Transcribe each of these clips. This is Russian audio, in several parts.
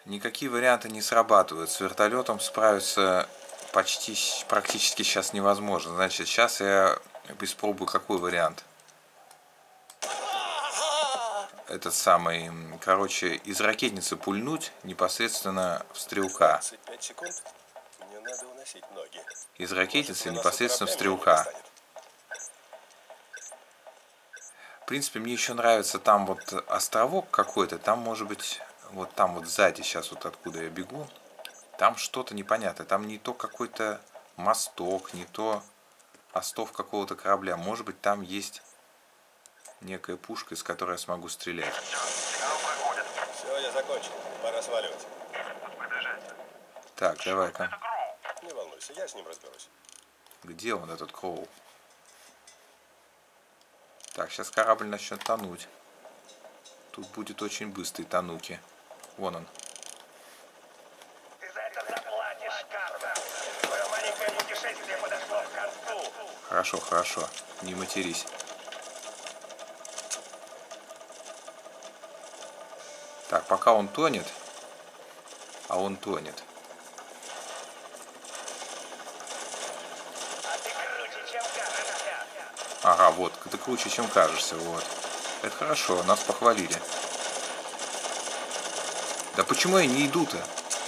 Никакие варианты не срабатывают. С вертолетом справиться практически сейчас невозможно. Значит, сейчас я испробую какой вариант. Этот самый, короче, из ракетницы пульнуть непосредственно в стрелка. 25 секунд. Мне надо уносить ноги. Из ракетницы непосредственно в стрелка. В принципе, мне еще нравится там вот островок какой-то. Там может быть, вот там вот сзади, сейчас вот откуда я бегу, там что-то непонятное. Там не то какой-то мосток, не то остов какого-то корабля. Может быть, там есть некая пушка, из которой я смогу стрелять. Все, я закончил. Пора сваливать. Так, давай-ка. Не волнуйся, я с ним разберусь. Где он, этот Кроу? Так, сейчас корабль начнет тонуть. Тут будет очень быстрый тонуки. Вон он. Ты за это заплатишь, Карвер. Твое маленькое путешествие подошло к концу. Хорошо, хорошо. Не матерись. Так, пока он тонет. А он тонет. А ты круче, чем кажешься. Ага, вот, ты круче, чем кажешься, вот. Это хорошо, нас похвалили. Да почему я не иду-то?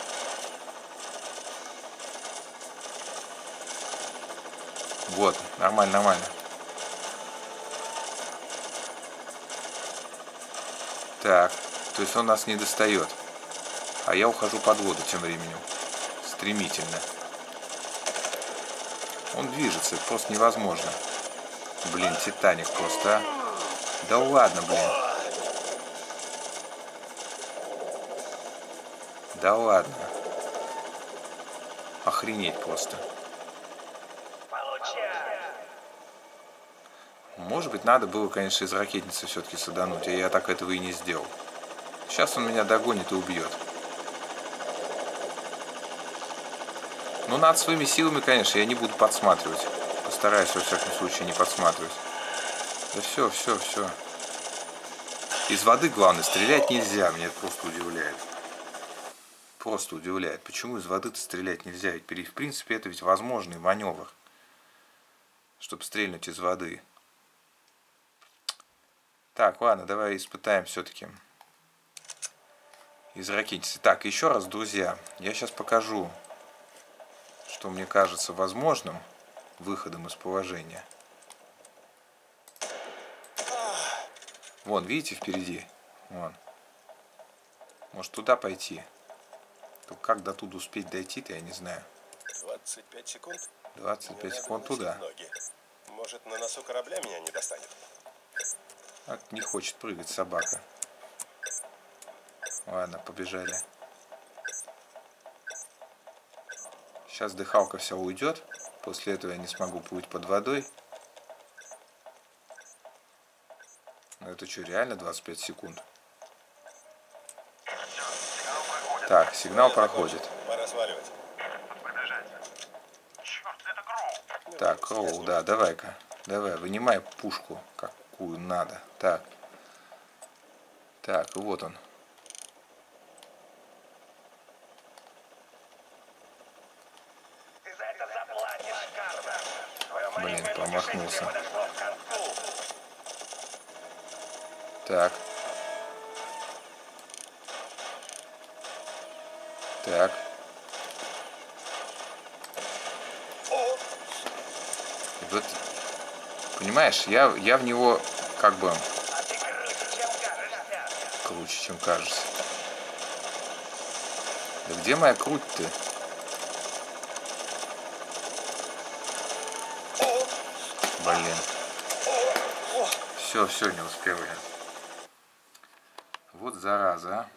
Вот, нормально, нормально. Так, то есть он нас не достает. А я ухожу под воду тем временем. Стремительно. Он движется, это просто невозможно. Блин, Титаник просто, а. Да ладно, блин. Да ладно. Охренеть просто. Получай. Может быть, надо было, конечно, из ракетницы все-таки садануть, а я так этого и не сделал. Сейчас он меня догонит и убьет. Ну, над своими силами, конечно, я не буду подсматривать. Постараюсь, во всяком случае, не подсматривать. Да все, все, все. Из воды, главное, стрелять нельзя. Меня это просто удивляет. Просто удивляет. Почему из воды-то стрелять нельзя? Ведь, в принципе, это ведь возможный маневр. Чтобы стрельнуть из воды. Так, ладно, давай испытаем все-таки. Из ракетницы. Так, еще раз, друзья, я сейчас покажу, что мне кажется возможным выходом из положения. Вон, видите, впереди? Вон. Может, туда пойти? Только как до туда успеть дойти-то, я не знаю. 25 секунд. 25 секунд туда. Ноги. Может, на носу корабля меня не достанет? А, не хочет прыгать собака. Ладно, побежали. Сейчас дыхалка вся уйдет. После этого я не смогу плыть под водой. Но это что, реально 25 секунд? Так, сигнал проходит. Пора сваливать. Так, Кроу, да, давай-ка. Давай, вынимай пушку, какую надо. Так. Так, вот он. Ты за это заплатишь, Карвер. Твое Блин, маленькое промахнулся. путешествие подошло к концу. Так. Так. И вот, понимаешь, я в него как бы А ты круче, чем кажешься. круче, чем кажется. Да где моя круть-то? Блин. Все, не успел я. Вот зараза, а.